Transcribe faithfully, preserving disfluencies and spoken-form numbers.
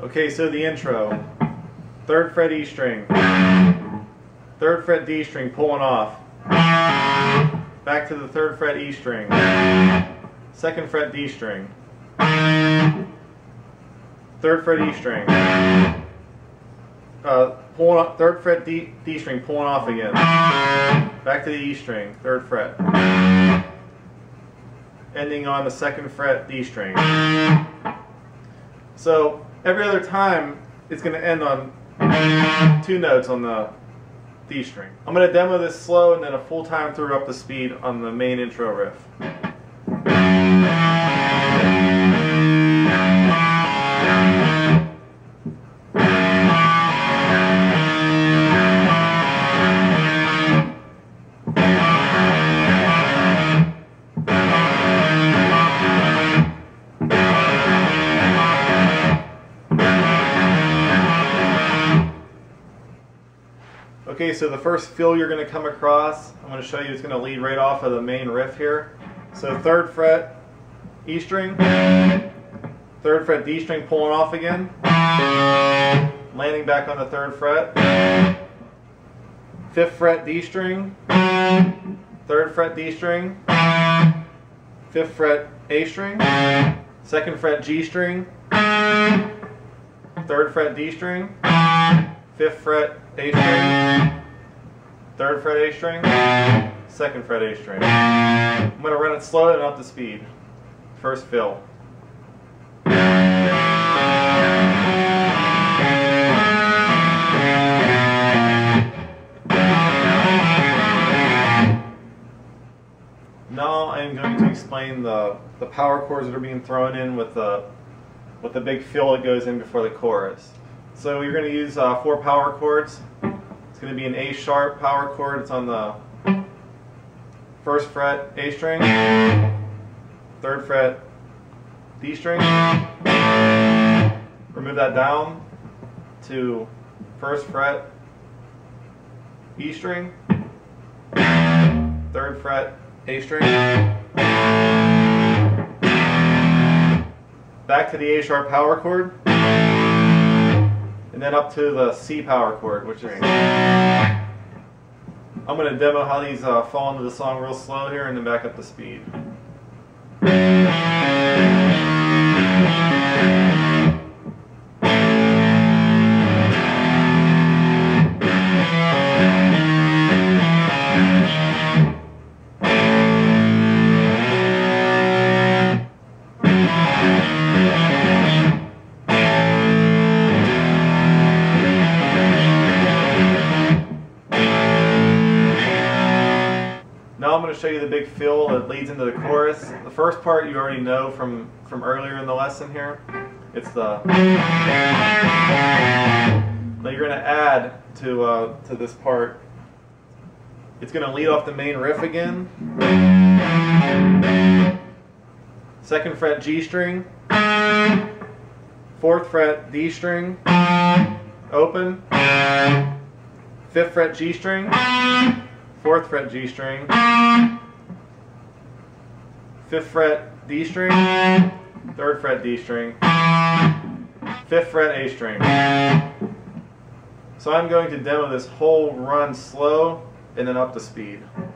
Okay, so the intro. Third fret E string. Third fret D string pulling off. Back to the third fret E string. Second fret D string. Third fret E string. Uh, pulling up, third fret D, D string pulling off again. Back to the E string, third fret. Ending on the second fret D string. So every other time it's going to end on two notes on the D string. I'm going to demo this slow and then a full time through up the speed on the main intro riff. Okay, so the first fill you're going to come across, I'm going to show you, it's going to lead right off of the main riff here. So third fret E string, third fret D string pulling off again, landing back on the third fret, fifth fret D string, third fret D string, fifth fret A string, second fret G string, third fret D string, fifth fret A string, third fret A string, second fret A string. I'm going to run it slow and up to speed. First fill. Now I'm going to explain the, the power chords that are being thrown in with the, with the big fill that goes in before the chorus. So you're going to use uh, four power chords. It's going to be an A sharp power chord. It's on the first fret A string, third fret D string. Remove that down to first fret E string, third fret A string, back to the A sharp power chord. And then up to the C power chord, which is... I'm going to demo how these uh, fall into the song real slow here and then back up to speed. Now I'm going to show you the big fill that leads into the chorus. The first part you already know from, from earlier in the lesson here. It's the... Now you're going to add to, uh, to this part. It's going to lead off the main riff again. Second fret G string. Fourth fret D string. Open. Fifth fret G string. Fourth fret G string, fifth fret D string, third fret D string, fifth fret A string. So I'm going to demo this whole run slow and then up to speed.